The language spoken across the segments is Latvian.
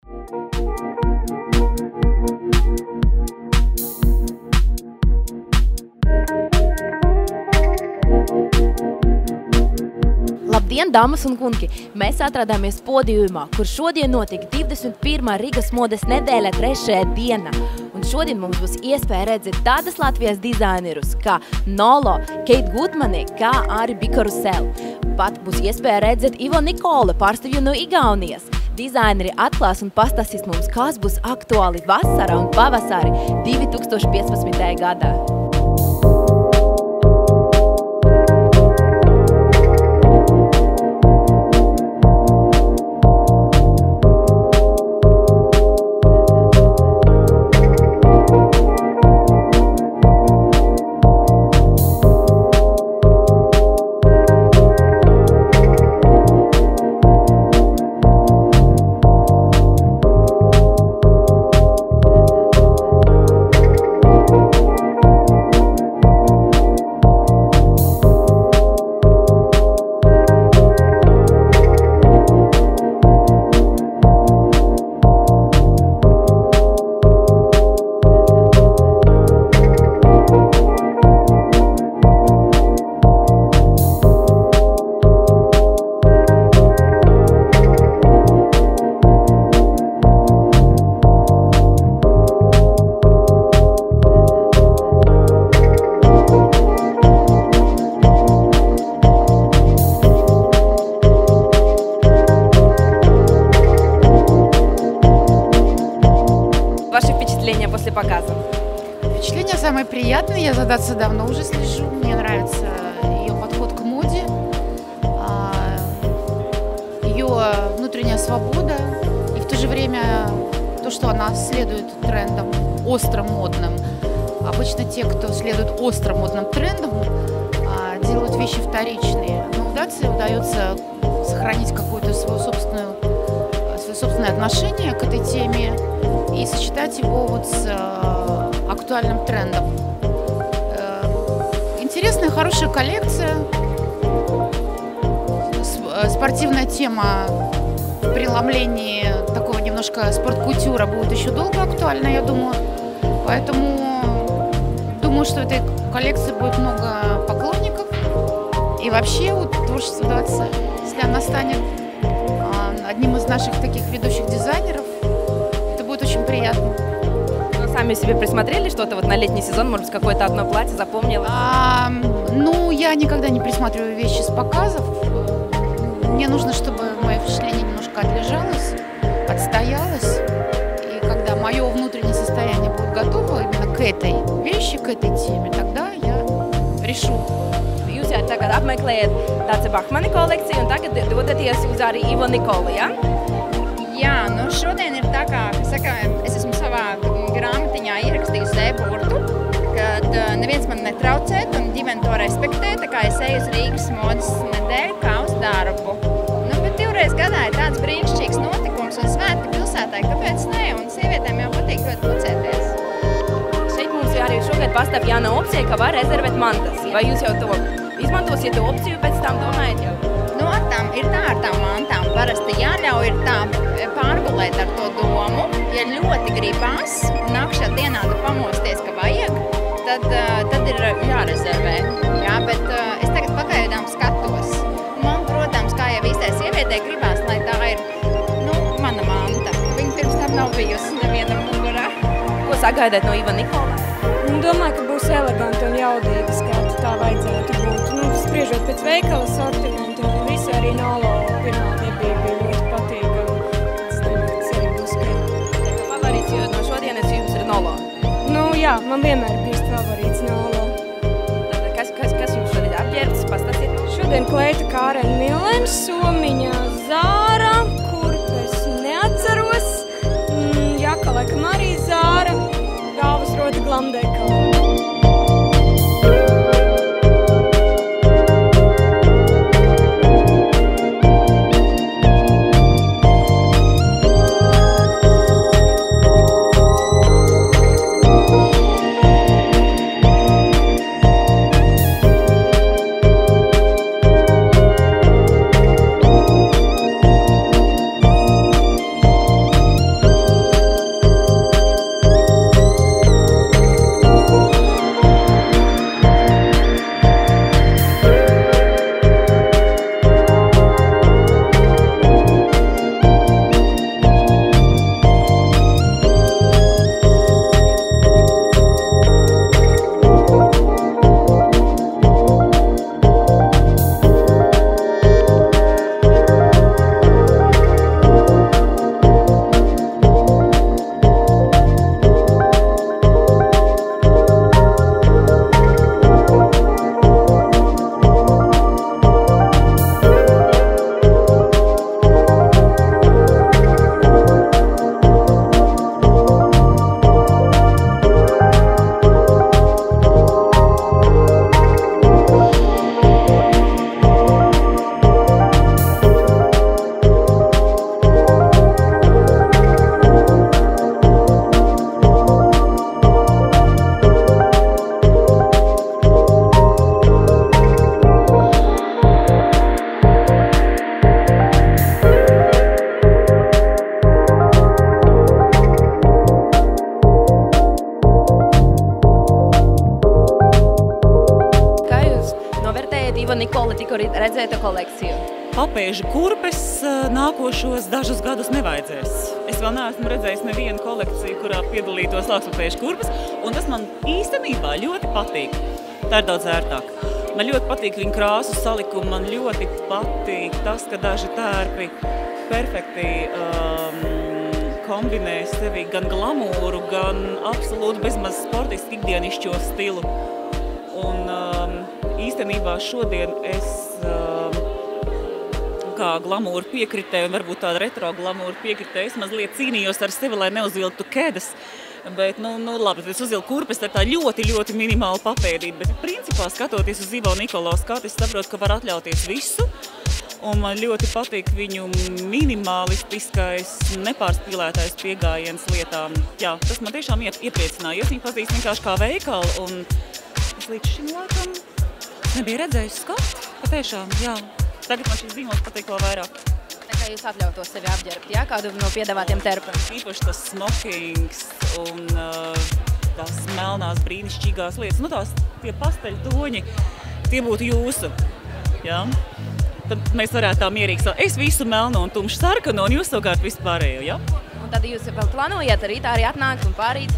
Labdien, dāmas un kungi! Mēs atradāmies podiumā, kur šodien notika 21. Rigas modes nedēļa 3. diena. Un šodien mums būs iespēja redzēt tādas Latvijas dizainerus kā Nolo, Kate Goodmani, kā arī Bikarusel. Pat būs iespēja redzēt Ivo Nikole, pārstāvju no Igaunijas. Dizaineri atklās un pastāstīs mums, kas būs aktuāli vasarā un pavasari 2015. gadā. Ваши впечатления после показа? Впечатления самые приятные. Я за Дацей давно уже слежу. Мне нравится ее подход к моде, ее внутренняя свобода и в то же время то, что она следует трендам остро модным. Обычно те, кто следует остро модным трендам, делают вещи вторичные. Но Дацей удается сохранить какое-то свое собственное отношение к этой теме и сочетать его вот с актуальным трендом. Интересная, хорошая коллекция. Спортивная тема в преломлении такого немножко спорт-культура будет еще долго актуальна, я думаю. Поэтому думаю, что в этой коллекции будет много поклонников. И вообще вот творчество Дацей, если она станет одним из наших таких ведущих дизайнеров, это будет очень приятно. Вы сами себе присмотрели что-то вот на летний сезон, может быть, какое-то одно платье запомнилось? Ну, я никогда не присматриваю вещи с показов. Мне нужно, чтобы мое впечатление немножко отлежалось, отстоялось. И когда мое внутреннее состояние будет готово именно к этой вещи, к этой теме, тогда я решу. Jūs jau tagad apmeklējat Dacei Bachmani kolekciju un tagad dodaties uz arī Ivo Nikoli, ja? Jā, nu šodien ir tā kā, es esmu savā grāmatiņā ierakstījusi e-burtu, kad neviens man netraucēt un ģimene to respektē, tā kā es eju uz Rīgas modes nedēļu kā uz darbu. Nu, bet divreiz gadā ir tāds brīnišķīgs notikums un svētki pilsētai, kāpēc ne? Un sievietēm jau patīk ļoti pulcēties. Šeit mums arī šogad pastāv jauna opcija, ka var rezervēt mantas. Vai jūs jau to izmantosiet to opciju, pēc tam domājat jau? Nu, ar tām mantām parasti jāļauj ir tā pārgulēt ar to domu. Ja ļoti gribas, nākšā dienā tu pamosties, ka vajag, tad ir jārezervē. Jā, bet es tagad pagaidām skatos. Man, protams, kā jau īstai sievietei gribās, lai tā ir, mana manta. Viņa pirms tam nav bijusi nevienam mugurā. Ko sagaidāt no Ivo Nikola? Domāju, ka būs eleganti un jaudīgi skati, tā vajadzētu būt. Spriežot pēc veikala sortimentu un visu, arī Nolo pirmā debija bija ļoti patīkama. Es domāju, ka tas arī būs skati. Favorīts, jo no šodienas jums ir Nolo? Nu jā, man vienmēr bijis favorīts Nolo. Kas jums šodien apģērbs? Pastāstiet? Šodien kleita Karen Milens, somiņa Zāra, kurpes neatceros. Jaka laikam arī Zāra, galvas rota Glamdekala. kur redzēta kolekciju? Papēžu kurpes nākošos dažus gadus nevajadzēs. Es vēl neesmu redzējis nevienu kolekciju, kurā piedalītos lākspapēžu kurpes, un tas man īstenībā ļoti patīk. Tā ir daudz ērtāk. Man ļoti patīk viņu krāsu salikumu, man ļoti patīk tas, ka daži tērpi perfekti kombinē sevi gan glamūru, gan absolūti bezmaz sportiski ikdienišķo stilu. Un īstenībā šodien es kā glamūru piekritēju, un varbūt tāda retro glamūru piekritēju, es mazliet cīnījos ar sevi, lai neuzvilktu kēdes. Bet, labi, es uzvilku kurpes ar tā ļoti minimālu papēdīt, bet principā skatoties uz Ivo Nikolo skatu, es saprotu, ka var atļauties visu. Un man ļoti patīk viņu minimalistiskais, nepārspīlētais piegājiens lietām. Jā, tas man tiešām iepriecināja. Es viņu pazīstu vienkārši kā veikalu, un es līdz šim laikam nebija redzējusi skatu. Patiešām, jā. Tagad man šis zīmols patīk vēl vairāk. Tā kā jūs atļautos sevi apģērbt, jā, kādu no piedāvātiem terpiem? Īpaši tas smokings un tās melnās brīnišķīgās lietas. Tās tie pasteļu toņi, tie būtu jūsu, jā. Tad mēs varētu tā mierīgi sākt. Es visu melno un tumšu sarkanu, un jūs savukārt visu pārējo, jā? Un tad jūs vēl plānojat rītā arī atnākt un pārīt?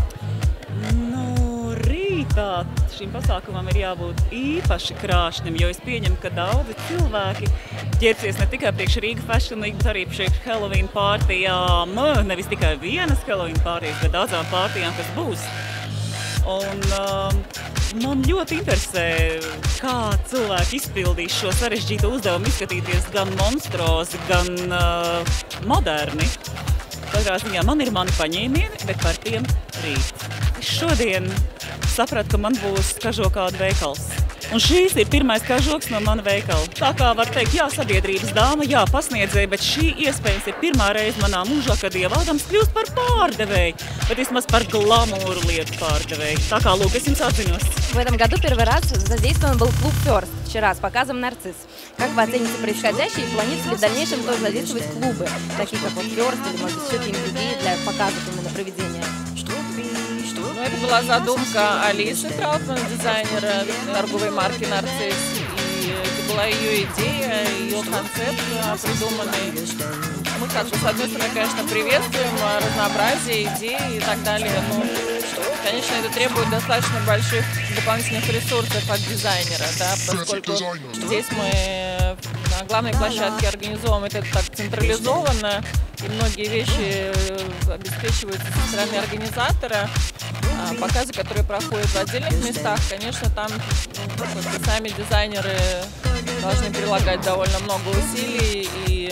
Rītā šim pasākumam ir jābūt īpaši krāšņam, jo es pieņemu, ka daudzi cilvēki ģērbsies ne tikai priekš Riga Fashion Week, bet arī priekš Halloween pārtījām. Nevis tikai vienas Halloween pārtijas, bet daudzām pārtījām, kas būs. Un man ļoti interesē, kā cilvēki izpildīs šo sarežģītu uzdevumu izskatīties gan monstrozi, gan moderni. Katrā ziņā man ir mani paņēmieni, bet par tiem rīt. Es šodien sapratu, ka man būs kažokāda veikals. Un šīs ir pirmais kažoks no mana veikala. Tā kā var teikt, jā, sabiedrības dāma, jā, pasniedzēja, bet šī iespējams ir pirmā reize manā mūžā, kad Ieva Adams kļūst par pārdevēju, bet vismaz par glamūru lietu pārdevēju. Tā kā, lūk, es jums atzinos. В этом году первый раз задействован был клуб First, вчера с показом «Нарцисс». Как вы оцените происходящее и планируете ли в дальнейшем тоже задействовать клубы, такие как вот First или, может быть, еще какие-нибудь другие для показов именно проведения? Это была задумка Алисы Траутман, дизайнера торговой марки «Нарцисс». И это была ее идея, ее концепт придуманный. Мы как бы, с одной стороны, конечно, приветствуем разнообразие идей и так далее, но, конечно, это требует достаточно больших дополнительных ресурсов от дизайнера, да, поскольку здесь мы на главной площадке организовываем это так централизованно, и многие вещи обеспечиваются со стороны организатора. Показы, которые проходят в отдельных местах, конечно, там сами дизайнеры должны прилагать довольно много усилий и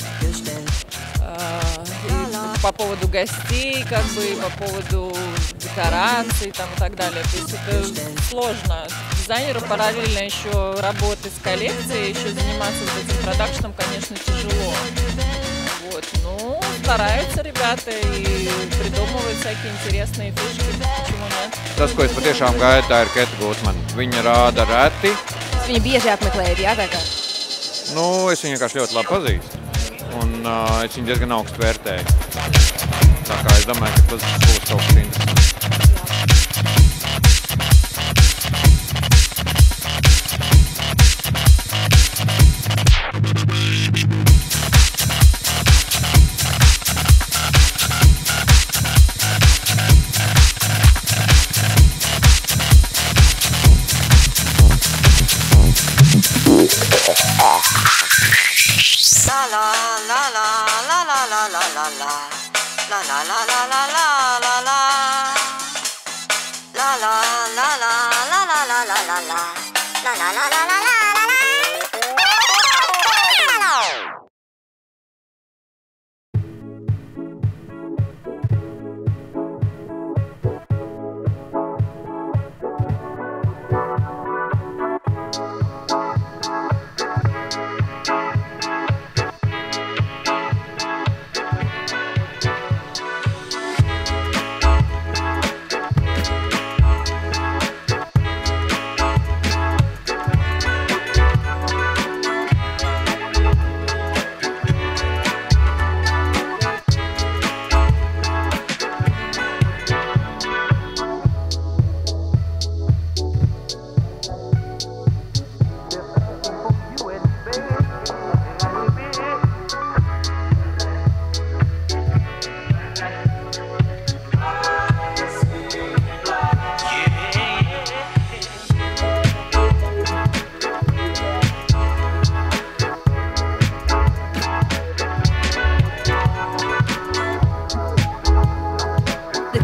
по поводу гостей, как бы, и по поводу декораций там, и так далее. То есть это сложно. Дизайнеру параллельно еще работать с коллекцией, еще заниматься этим продакшном, конечно, тяжело. Вот. Ну, стараются ребята и придумывают всякие интересные фишки. Почему нет? Tas, ko es patiešām gaidu, tā ir Keta Gutmana. Viņa rāda reti. Viņa bieži apmeklējat, jā, tā kā? Nu, es viņu vienkārši ļoti labi pazīstu. Un es viņu diezgan augstu vērtēju. Tā kā es domāju, ka tas būs kaut kas interesants.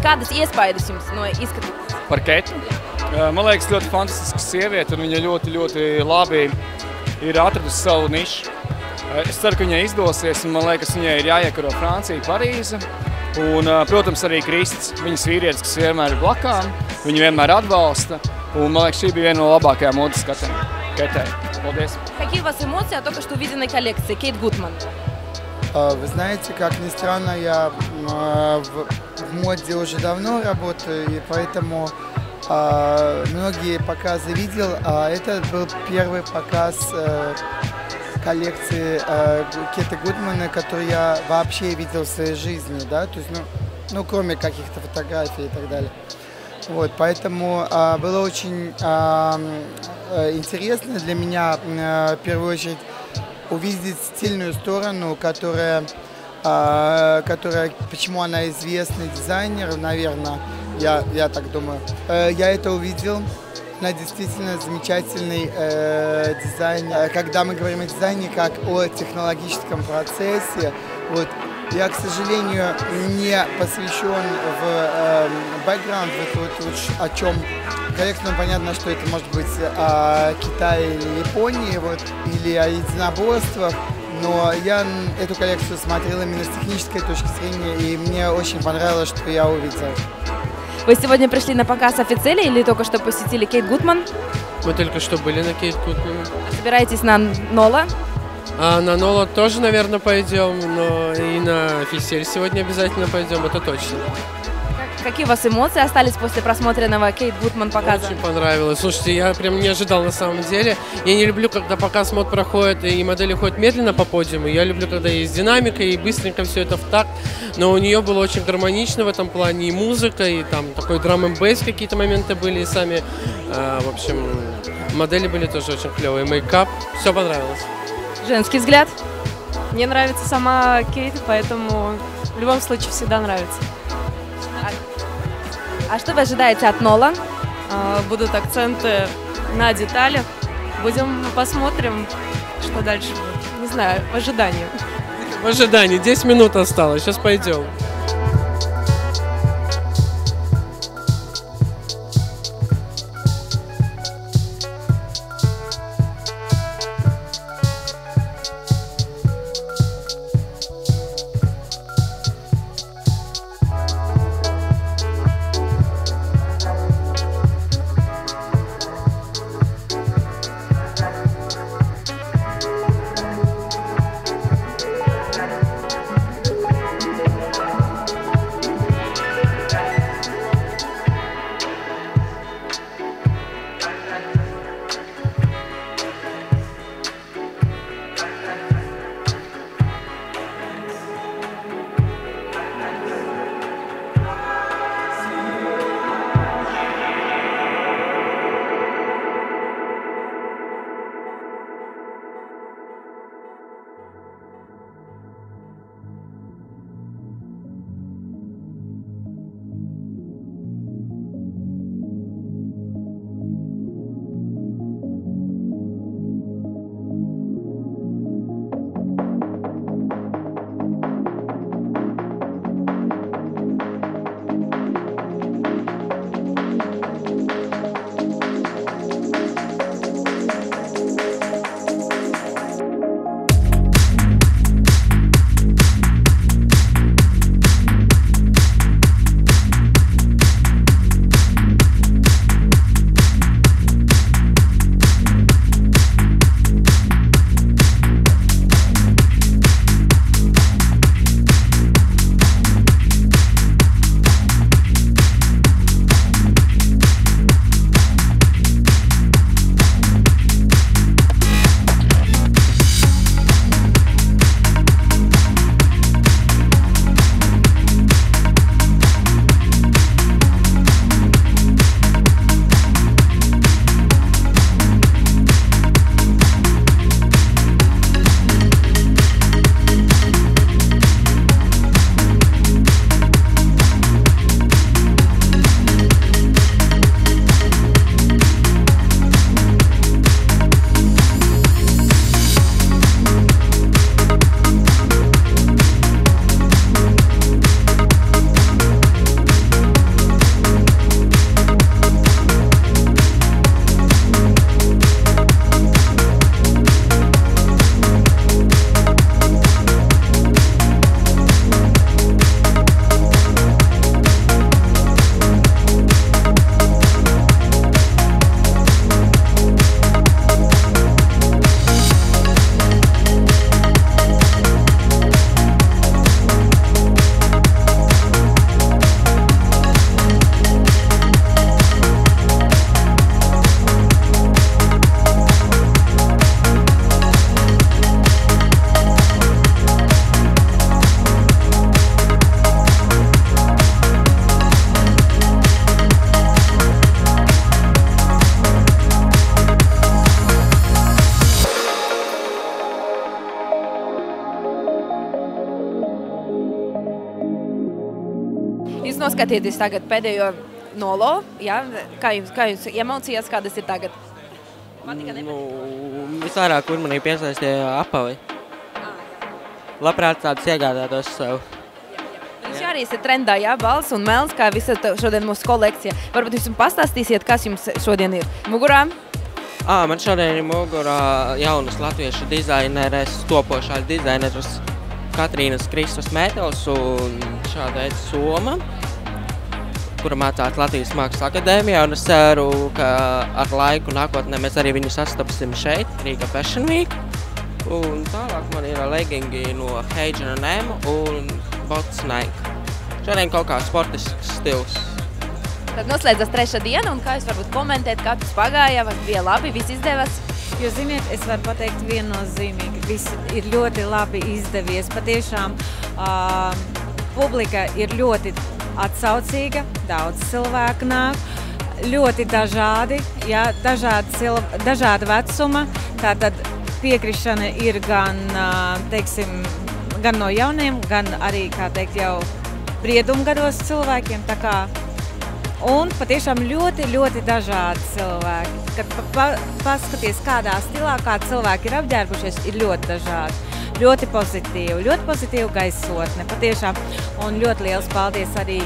Kādas iespaidas jums no izskatu? Par Ketu? Man liekas, ļoti fantastiska sieviete, un viņa ļoti, ļoti labi ir atradusi savu nišu. Es ceru, ka viņai izdosies, un man liekas, viņai ir jāiekaro Francija, Parīze. Un, protams, arī Krists, viņas vīrietis, kas vienmēr ir blakām, viņu vienmēr atbalsta. Un, man liekas, šī bija viena no labākajām modes Ketē. Paldies! Какие у вас эмоции от только что увиденной коллекции Кейт Гудман? Вы знаете, как ни странно, я в моде уже давно работаю, и поэтому многие показы видел. Это был первый показ коллекции Кеты Гудмана, который я вообще видел в своей жизни, да, то есть, ну кроме каких-то фотографий и так далее. Вот, поэтому было очень интересно для меня, в первую очередь, увидеть стильную сторону, которая, почему она известный дизайнер, наверное, я так думаю. Я это увидел. Она действительно замечательный дизайнер. Когда мы говорим о дизайне как о технологическом процессе, вот, я, к сожалению, не посвящен в бэкграунд, о чем коллекция, понятно, что это может быть о Китае или Японии, вот, или о единоборствах, но я эту коллекцию смотрел именно с технической точки зрения, и мне очень понравилось, что я увидел. Вы сегодня пришли на показ официально или только что посетили Кейт Гудман? Мы только что были на Кейт Гудман. Собираетесь на Нола? На Нола тоже, наверное, пойдем, но и на Фисель сегодня обязательно пойдем, это точно. Какие у вас эмоции остались после просмотренного Кейт Гудман показа? Очень понравилось. Слушайте, я прям не ожидал на самом деле. Я не люблю, когда показ мод проходит и модели ходят медленно по подиуму. Я люблю, когда есть динамика и быстренько все это в такт. Но у нее было очень гармонично в этом плане и музыка, и там такой драм-н-бейс какие-то моменты были, и сами, в общем, модели были тоже очень клевые. Мейкап, все понравилось. Женский взгляд? Мне нравится сама Кейт, поэтому в любом случае всегда нравится. А что вы ожидаете от Нола? Будут акценты на деталях. Посмотрим, что дальше будет. Не знаю, в ожидании. В ожидании. 10 минут осталось. Сейчас пойдем. Jūs noskatieties tagad pēdējo nolo, jā? Kā jums emocijas, kādas ir tagad? Patika, Visvairāk uzmanību piesaistīja apavi. Labprāt tāds iegādātos sev. Jūs arī esat trendā, jā, balss un melns, kā visa šodien mūsu kolekcija. Varbūt jūs pastāstīsiet, kas jums šodien ir mugurā? Man šodien ir mugurā jaunas latviešu dizaineres, topošās dizaineres Katrīnas Kristus Mētels un šāda veida Soma, kura mācās Latvijas Mākslas akadēmijā, un es ceru, ka ar laiku nākotnē mēs arī viņu sastapsim šeit, Riga Fashion Week. Un tālāk man ir legingi no H&M un bots Nike. Šodien kaut kā sportisks stils. Tad noslēdzas 3. diena, un kā jūs varbūt komentēt, kā tas pagāja, vai bija labi, viss izdevās? Jo, ziniet, es varu pateikt viennozīmīgi, viss ir ļoti labi izdevies. Patiešām publika ir ļoti atsaucīga, daudz cilvēku nāk, ļoti dažādi, jā, dažāda vecuma. Tātad piekrišana ir gan, teiksim, gan no jauniem, gan arī, kā teikt, jau briedumgados cilvēkiem. Tā kā, un patiešām ļoti, ļoti dažādi cilvēki. Kad paskaties, kādā stilā, kā cilvēki ir apģērbušies, ir ļoti dažādi. Ļoti pozitīva gaisotne, patiešām. Un ļoti liels paldies arī,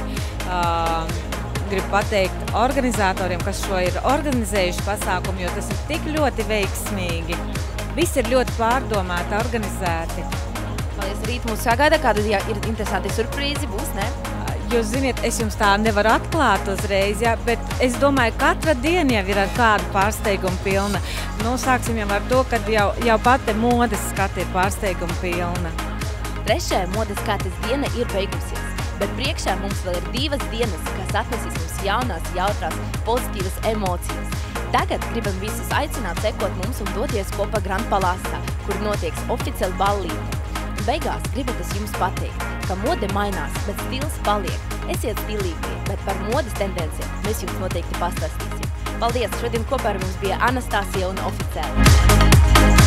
gribu pateikt, organizatoriem, kas šo ir organizējuši pasākumu, jo tas ir tik ļoti veiksmīgi. Viss ir ļoti pārdomāti, organizēti. Paldies, rīt mūs sagaida, kāda ir interesanti surprīzi būs, ne? Jūs ziniet, es jums tā nevaru atklāt uzreiz, jā, bet es domāju, katra diena jau ir ar kādu pārsteigumu pilna. Nu, sāksim jau ar to, kad jau pati modes skata ir pārsteigumu pilna. 3. modes skates diena ir beigusies, bet priekšā mums vēl ir 2 dienas, kas atnesīs mums jaunās, jautrās, pozitīvas emocijas. Tagad gribam visus aicināt sekot mums un doties kopā Grand Palāsā, kur notieks oficiāli ballīte. Beigās gribat es jums pateikt, ka mode mainās, bet stils paliek. Esiet stilīgi, bet par modes tendenciem mēs jums noteikti pastāstīsim. Paldies! Šodien kopā ar mums bija Anastasija un Oficiāli.